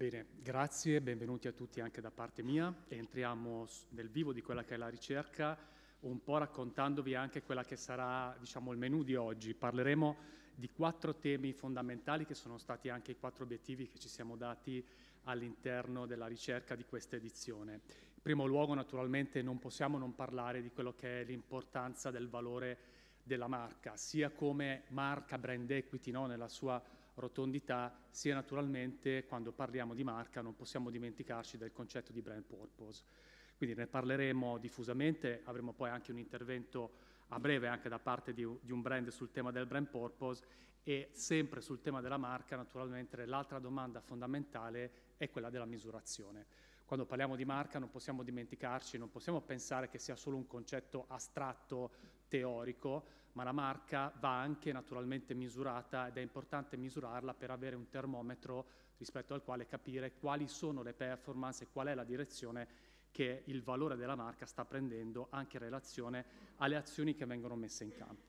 Bene, grazie, benvenuti a tutti anche da parte mia. Entriamo nel vivo di quella che è la ricerca, un po' raccontandovi anche quella che sarà, diciamo, il menù di oggi. Parleremo di 4 temi fondamentali che sono stati anche i 4 obiettivi che ci siamo dati all'interno della ricerca di questa edizione. In primo luogo, naturalmente, non possiamo non parlare di quello che è l'importanza del valore della marca, sia come marca brand equity, no? Nella sua rotondità, sia naturalmente quando parliamo di marca non possiamo dimenticarci del concetto di brand purpose. Quindi ne parleremo diffusamente, avremo poi anche un intervento a breve anche da parte di un brand sul tema del brand purpose e sempre sul tema della marca naturalmente l'altra domanda fondamentale è quella della misurazione. Quando parliamo di marca non possiamo dimenticarci, non possiamo pensare che sia solo un concetto astratto, teorico, ma la marca va anche naturalmente misurata ed è importante misurarla per avere un termometro rispetto al quale capire quali sono le performance e qual è la direzione che il valore della marca sta prendendo anche in relazione alle azioni che vengono messe in campo.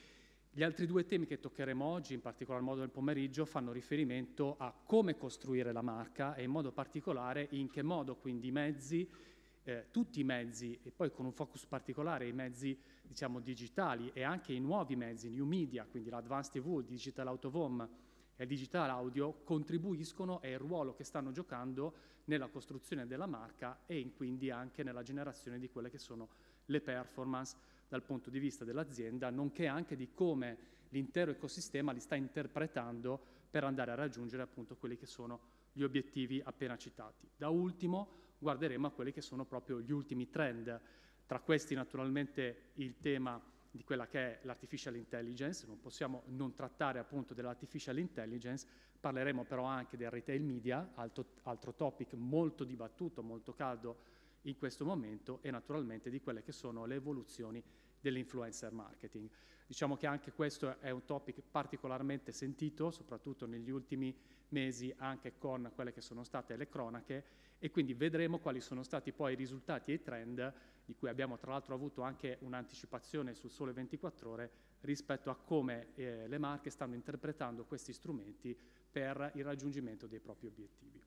Gli altri 2 temi che toccheremo oggi, in particolar modo nel pomeriggio, fanno riferimento a come costruire la marca e in modo particolare in che modo quindi i mezzi, tutti i mezzi e poi con un focus particolare i mezzi diciamo digitali e anche i nuovi mezzi, new media, quindi l'Advanced TV, il Digital Out of Home e il Digital Audio contribuiscono e il ruolo che stanno giocando nella costruzione della marca e quindi anche nella generazione di quelle che sono le performance dal punto di vista dell'azienda, nonché anche di come l'intero ecosistema li sta interpretando per andare a raggiungere appunto quelli che sono gli obiettivi appena citati. Da ultimo guarderemo a quelli che sono proprio gli ultimi trend, tra questi naturalmente il tema di quella che è l'artificial intelligence, non possiamo non trattare appunto dell'artificial intelligence, parleremo però anche del retail media, altro topic molto dibattuto, molto caldo in questo momento e naturalmente di quelle che sono le evoluzioni dell'influencer marketing. Diciamo che anche questo è un topic particolarmente sentito, soprattutto negli ultimi mesi anche con quelle che sono state le cronache e quindi vedremo quali sono stati poi i risultati e i trend di cui abbiamo tra l'altro avuto anche un'anticipazione sul Sole 24 Ore rispetto a come le marche stanno interpretando questi strumenti per il raggiungimento dei propri obiettivi.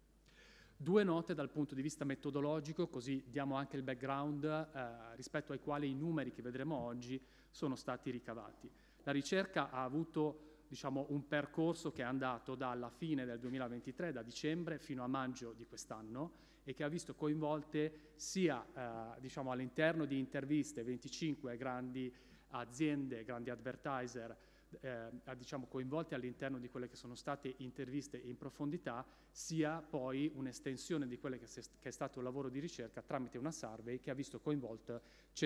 2 note dal punto di vista metodologico, così diamo anche il background rispetto ai quali i numeri che vedremo oggi sono stati ricavati. La ricerca ha avuto diciamo, un percorso che è andato dalla fine del 2023, da dicembre, fino a maggio di quest'anno e che ha visto coinvolte sia diciamo, all'interno di interviste 25 grandi aziende, grandi advertiser, diciamo, coinvolti all'interno di quelle che sono state interviste in profondità, sia poi un'estensione di quello che è stato il lavoro di ricerca tramite una survey che ha visto coinvolto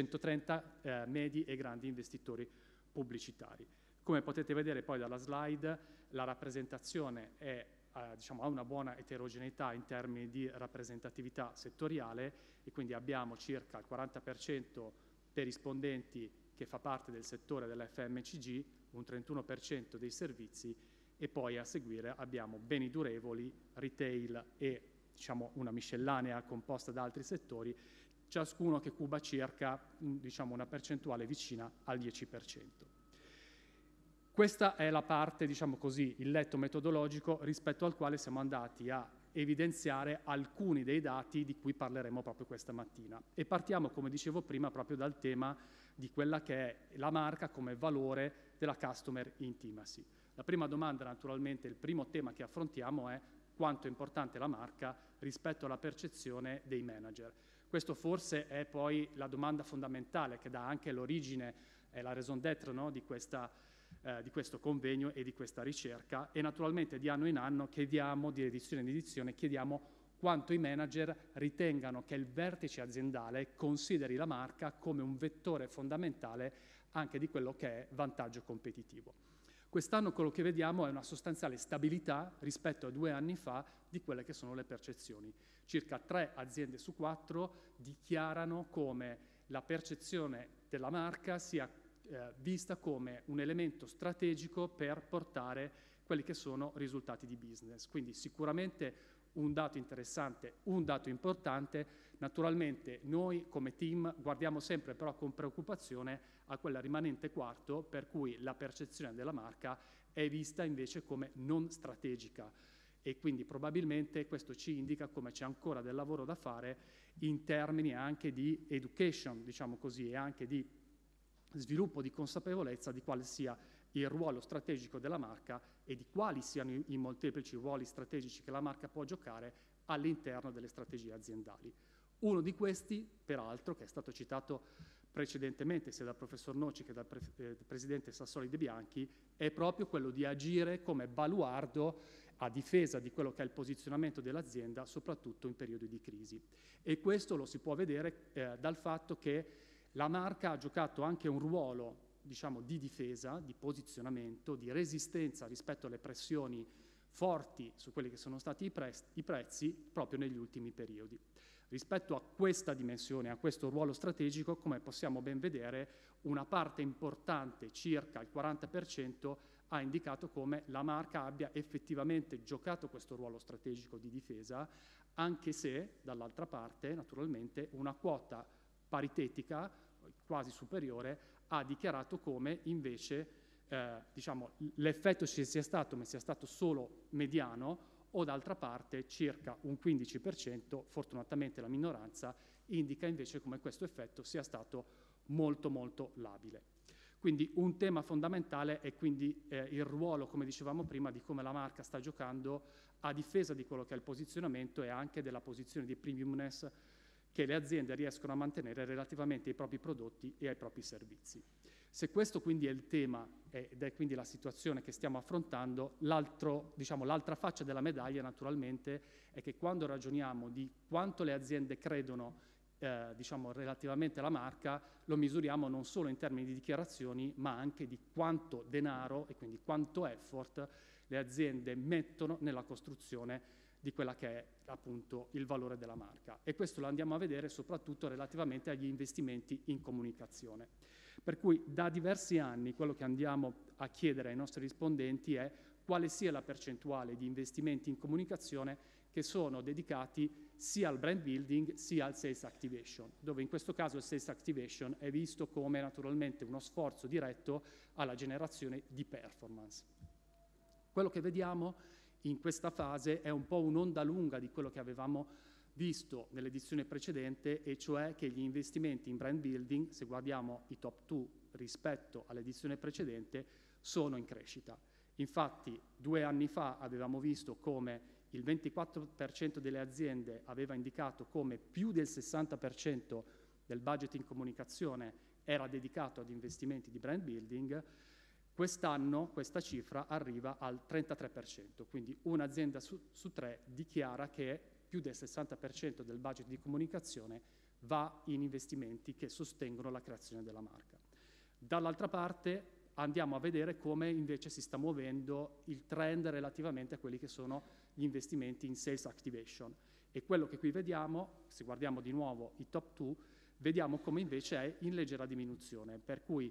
130 medi e grandi investitori pubblicitari. Come potete vedere poi dalla slide, la rappresentazione è, diciamo, ha una buona eterogeneità in termini di rappresentatività settoriale e quindi abbiamo circa il 40% dei rispondenti che fa parte del settore dell'FMCG, un 31% dei servizi e poi a seguire abbiamo beni durevoli, retail e diciamo, una miscellanea composta da altri settori, ciascuno che cuba circa diciamo, una percentuale vicina al 10%. Questa è la parte, diciamo così, il letto metodologico rispetto al quale siamo andati a evidenziare alcuni dei dati di cui parleremo proprio questa mattina. E partiamo, come dicevo prima, proprio dal tema di quella che è la marca come valore della customer intimacy. La prima domanda, naturalmente, il primo tema che affrontiamo è quanto è importante la marca rispetto alla percezione dei manager. Questo forse è poi la domanda fondamentale che dà anche l'origine e la raison d'être, no, di questo convegno e di questa ricerca e naturalmente di anno in anno chiediamo, di edizione in edizione, chiediamo quanto i manager ritengano che il vertice aziendale consideri la marca come un vettore fondamentale anche di quello che è vantaggio competitivo. Quest'anno quello che vediamo è una sostanziale stabilità rispetto a 2 anni fa di quelle che sono le percezioni. Circa 3 aziende su 4 dichiarano come la percezione della marca sia vista come un elemento strategico per portare quelli che sono risultati di business. Quindi sicuramente un dato interessante, un dato importante. Naturalmente noi come team guardiamo sempre però con preoccupazione a quella rimanente quarto per cui la percezione della marca è vista invece come non strategica e quindi probabilmente questo ci indica come c'è ancora del lavoro da fare in termini anche di education, diciamo così, e anche di sviluppo di consapevolezza di quale sia il ruolo strategico della marca e di quali siano i molteplici ruoli strategici che la marca può giocare all'interno delle strategie aziendali. Uno di questi, peraltro, che è stato citato precedentemente sia dal professor Noci che dal presidente Sassoli De Bianchi, è proprio quello di agire come baluardo a difesa di quello che è il posizionamento dell'azienda, soprattutto in periodi di crisi. E questo lo si può vedere dal fatto che la marca ha giocato anche un ruolo, diciamo, di difesa, di posizionamento, di resistenza rispetto alle pressioni forti su quelli che sono stati i prezzi proprio negli ultimi periodi. Rispetto a questa dimensione, a questo ruolo strategico, come possiamo ben vedere, una parte importante, circa il 40%, ha indicato come la marca abbia effettivamente giocato questo ruolo strategico di difesa, anche se, dall'altra parte, naturalmente, una quota paritetica, quasi superiore, ha dichiarato come invece diciamo, l'effetto ci sia stato, ma sia stato solo mediano, o d'altra parte circa un 15%, fortunatamente la minoranza, indica invece come questo effetto sia stato molto molto labile. Quindi un tema fondamentale è quindi il ruolo, come dicevamo prima, di come la marca sta giocando a difesa di quello che è il posizionamento e anche della posizione di premiumness che le aziende riescono a mantenere relativamente ai propri prodotti e ai propri servizi. Se questo quindi è il tema ed è quindi la situazione che stiamo affrontando, l'altra faccia della medaglia naturalmente è che quando ragioniamo di quanto le aziende credono diciamo, relativamente alla marca, lo misuriamo non solo in termini di dichiarazioni, ma anche di quanto denaro e quindi quanto effort le aziende mettono nella costruzione di quella che è appunto il valore della marca. E questo lo andiamo a vedere soprattutto relativamente agli investimenti in comunicazione. Per cui da diversi anni quello che andiamo a chiedere ai nostri rispondenti è quale sia la percentuale di investimenti in comunicazione che sono dedicati sia al brand building sia al sales activation, dove in questo caso il sales activation è visto come naturalmente uno sforzo diretto alla generazione di performance. Quello che vediamo in questa fase è un po' un'onda lunga di quello che avevamo visto nell'edizione precedente, e cioè che gli investimenti in brand building, se guardiamo i top 2 rispetto all'edizione precedente, sono in crescita. Infatti 2 anni fa avevamo visto come il 24% delle aziende aveva indicato come più del 60% del budget in comunicazione era dedicato ad investimenti di brand building. Quest'anno questa cifra arriva al 33%, quindi un'azienda su 3 dichiara che più del 60% del budget di comunicazione va in investimenti che sostengono la creazione della marca. Dall'altra parte andiamo a vedere come invece si sta muovendo il trend relativamente a quelli che sono gli investimenti in sales activation. E quello che qui vediamo, se guardiamo di nuovo i top 2, vediamo come invece è in leggera diminuzione, per cui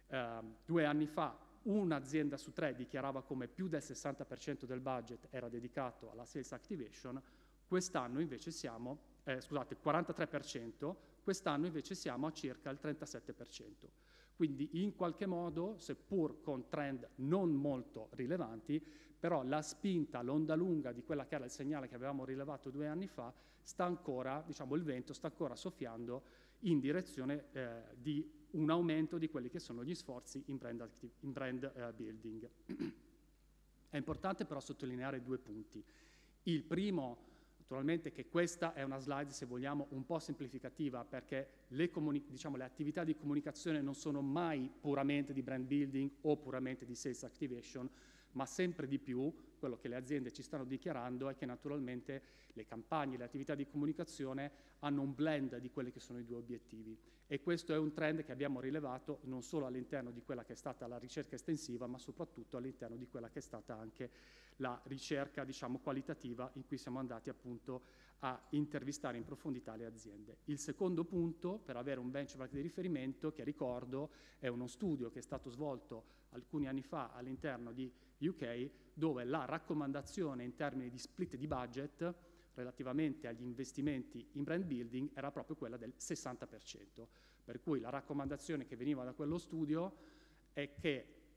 2 anni fa un'azienda su 3 dichiarava come più del 60% del budget era dedicato alla sales activation, quest'anno invece siamo, scusate, 43%, quest'anno invece siamo a circa il 37%. Quindi in qualche modo, seppur con trend non molto rilevanti, però la spinta, l'onda lunga di quella che era il segnale che avevamo rilevato 2 anni fa, sta ancora, diciamo, il vento sta ancora soffiando in direzione di un aumento di quelli che sono gli sforzi in brand building. È importante però sottolineare 2 punti. Il primo, naturalmente, che questa è una slide, se vogliamo, un po' semplificativa, perché le attività di comunicazione non sono mai puramente di brand building o puramente di sales activation, ma sempre di più quello che le aziende ci stanno dichiarando è che naturalmente le campagne, le attività di comunicazione hanno un blend di quelli che sono i 2 obiettivi. E questo è un trend che abbiamo rilevato non solo all'interno di quella che è stata la ricerca estensiva, ma soprattutto all'interno di quella che è stata anche la ricerca, diciamo, qualitativa, in cui siamo andati appunto a intervistare in profondità le aziende. Il secondo punto, per avere un benchmark di riferimento, che ricordo è uno studio che è stato svolto alcuni anni fa all'interno di UK, dove la raccomandazione in termini di split di budget relativamente agli investimenti in brand building era proprio quella del 60%. Per cui la raccomandazione che veniva da quello studio è che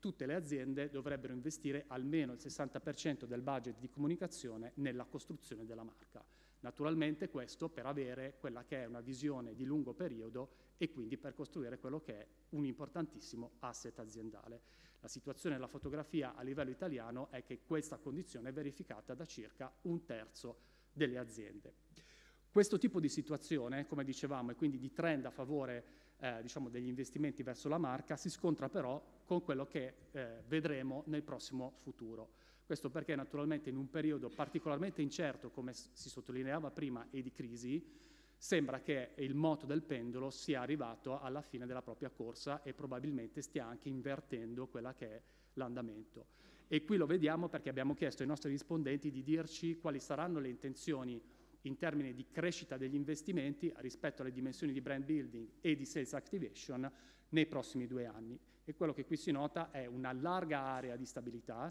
tutte le aziende dovrebbero investire almeno il 60% del budget di comunicazione nella costruzione della marca. Naturalmente questo per avere quella che è una visione di lungo periodo e quindi per costruire quello che è un importantissimo asset aziendale. La situazione della fotografia a livello italiano è che questa condizione è verificata da circa 1/3 delle aziende. Questo tipo di situazione, come dicevamo, e quindi di trend a favore diciamo degli investimenti verso la marca, si scontra però con quello che vedremo nel prossimo futuro. Questo perché naturalmente in un periodo particolarmente incerto, come si sottolineava prima, e di crisi, sembra che il moto del pendolo sia arrivato alla fine della propria corsa e probabilmente stia anche invertendo quella che è l'andamento. E qui lo vediamo perché abbiamo chiesto ai nostri rispondenti di dirci quali saranno le intenzioni in termini di crescita degli investimenti rispetto alle dimensioni di brand building e di sales activation nei prossimi 2 anni. E quello che qui si nota è una larga area di stabilità,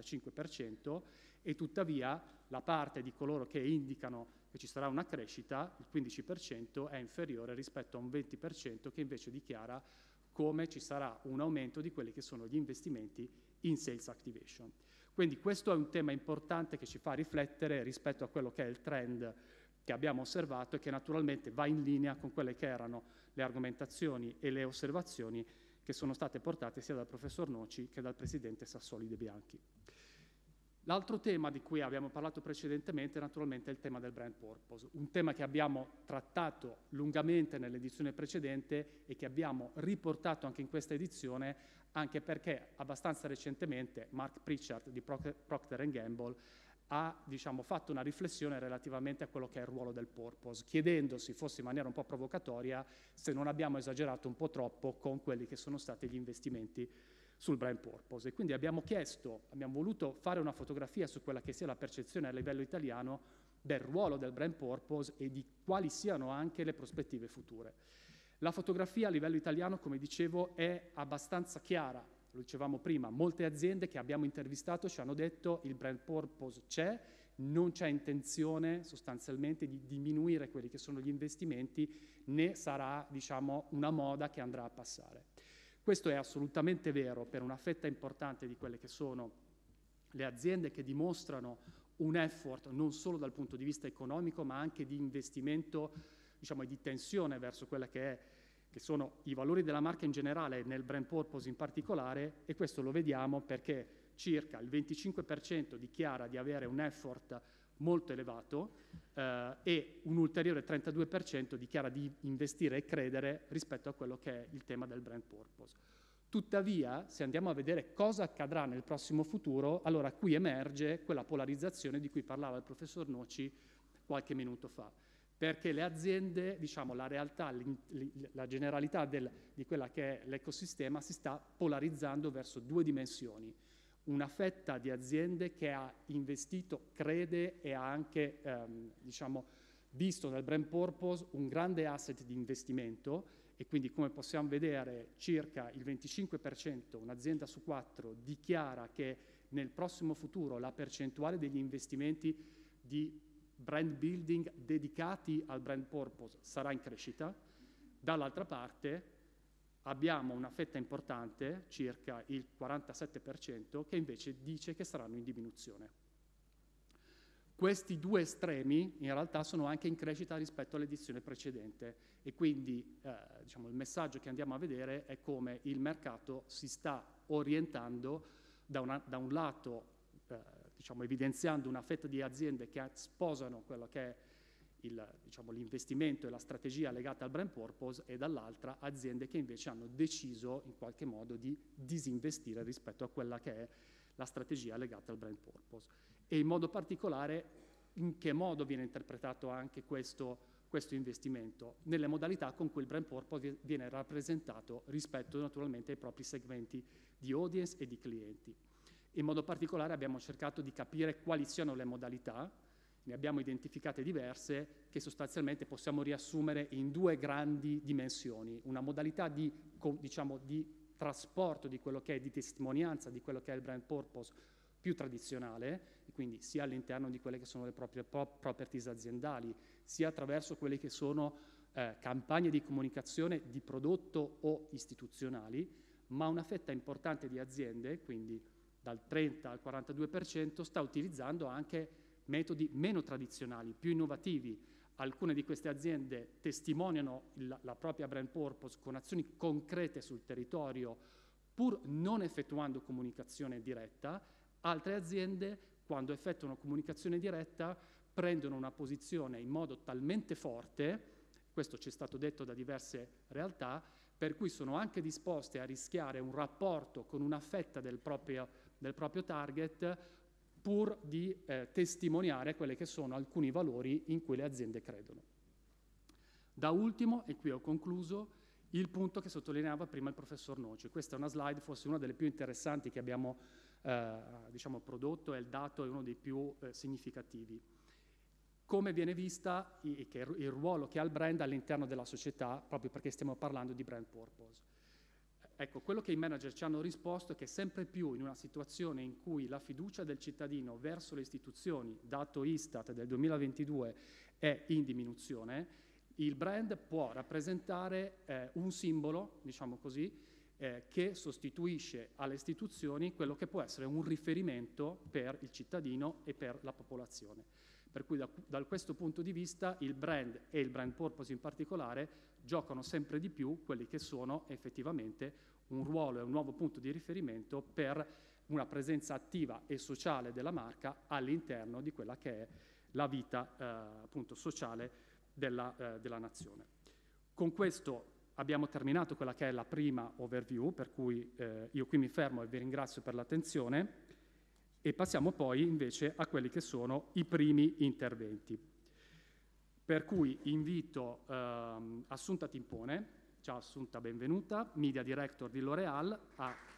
65%, e tuttavia la parte di coloro che indicano che ci sarà una crescita, il 15%, è inferiore rispetto a un 20% che invece dichiara come ci sarà un aumento di quelli che sono gli investimenti in sales activation. Quindi questo è un tema importante che ci fa riflettere rispetto a quello che è il trend che abbiamo osservato e che naturalmente va in linea con quelle che erano le argomentazioni e le osservazioni che sono state portate sia dal professor Noci che dal presidente Sassoli De Bianchi. L'altro tema di cui abbiamo parlato precedentemente naturalmente è il tema del brand purpose, un tema che abbiamo trattato lungamente nell'edizione precedente e che abbiamo riportato anche in questa edizione, anche perché abbastanza recentemente Mark Pritchard di Procter & Gamble ha fatto una riflessione relativamente a quello che è il ruolo del purpose, chiedendosi, forse in maniera un po' provocatoria, se non abbiamo esagerato un po' troppo con quelli che sono stati gli investimenti sul brand purpose. E quindi abbiamo voluto fare una fotografia su quella che sia la percezione a livello italiano del ruolo del brand purpose e di quali siano anche le prospettive future. La fotografia a livello italiano, come dicevo, è abbastanza chiara. Lo dicevamo prima, molte aziende che abbiamo intervistato ci hanno detto il brand purpose c'è, non c'è intenzione sostanzialmente di diminuire quelli che sono gli investimenti, né sarà una moda che andrà a passare. Questo è assolutamente vero per una fetta importante di quelle che sono le aziende che dimostrano un effort non solo dal punto di vista economico ma anche di investimento e di tensione verso quelle che sono i valori della marca in generale e nel brand purpose in particolare, e questo lo vediamo perché circa il 25% dichiara di avere un effort molto elevato e un ulteriore 32% dichiara di investire e credere rispetto a quello che è il tema del brand purpose. Tuttavia, se andiamo a vedere cosa accadrà nel prossimo futuro, allora qui emerge quella polarizzazione di cui parlava il professor Noci qualche minuto fa. Perché le aziende, la realtà, la generalità di quella che è l'ecosistema si sta polarizzando verso 2 dimensioni. Una fetta di aziende che ha investito, crede e ha anche visto nel brand purpose un grande asset di investimento e quindi, come possiamo vedere, circa il 25%, un'azienda su 4, dichiara che nel prossimo futuro la percentuale degli investimenti di brand building dedicati al brand purpose sarà in crescita. Dall'altra parte abbiamo una fetta importante, circa il 47%, che invece dice che saranno in diminuzione. Questi 2 estremi in realtà sono anche in crescita rispetto all'edizione precedente e quindi il messaggio che andiamo a vedere è come il mercato si sta orientando da un lato evidenziando una fetta di aziende che sposano quello che è l'investimento e la strategia legata al brand purpose e dall'altra aziende che invece hanno deciso in qualche modo di disinvestire rispetto a quella che è la strategia legata al brand purpose. E in modo particolare in che modo viene interpretato anche questo investimento? Nelle modalità con cui il brand purpose viene rappresentato rispetto naturalmente ai propri segmenti di audience e di clienti. In modo particolare abbiamo cercato di capire quali siano le modalità, ne abbiamo identificate diverse, che sostanzialmente possiamo riassumere in 2 grandi dimensioni. Una modalità di trasporto di quello che è, di testimonianza di quello che è il brand purpose più tradizionale, quindi sia all'interno di quelle che sono le proprie properties aziendali, sia attraverso quelle che sono campagne di comunicazione di prodotto o istituzionali, ma una fetta importante di aziende, quindi dal 30 al 42%, sta utilizzando anche metodi meno tradizionali, più innovativi. Alcune di queste aziende testimoniano la propria brand purpose con azioni concrete sul territorio, pur non effettuando comunicazione diretta. Altre aziende, quando effettuano comunicazione diretta, prendono una posizione in modo talmente forte, questo ci è stato detto da diverse realtà, per cui sono anche disposte a rischiare un rapporto con una fetta del proprio target pur di testimoniare quelli che sono alcuni valori in cui le aziende credono. Da ultimo, e qui ho concluso, il punto che sottolineava prima il professor Noci. Questa è una slide, forse una delle più interessanti che abbiamo prodotto, e il dato è uno dei più significativi. Come viene vista il ruolo che ha il brand all'interno della società, proprio perché stiamo parlando di brand purpose. Ecco, quello che i manager ci hanno risposto è che sempre più in una situazione in cui la fiducia del cittadino verso le istituzioni, dato Istat del 2022, è in diminuzione, il brand può rappresentare un simbolo, diciamo così, che sostituisce alle istituzioni quello che può essere un riferimento per il cittadino e per la popolazione. Per cui da questo punto di vista il brand e il brand purpose in particolare giocano sempre di più quelli che sono effettivamente un ruolo e un nuovo punto di riferimento per una presenza attiva e sociale della marca all'interno di quella che è la vita appunto sociale della nazione. Con questo abbiamo terminato quella che è la prima overview, per cui io qui mi fermo e vi ringrazio per l'attenzione e passiamo poi invece a quelli che sono i primi interventi. Per cui invito Assunta Timpone, ciao Assunta, benvenuta, Media Director di L'Oréal, a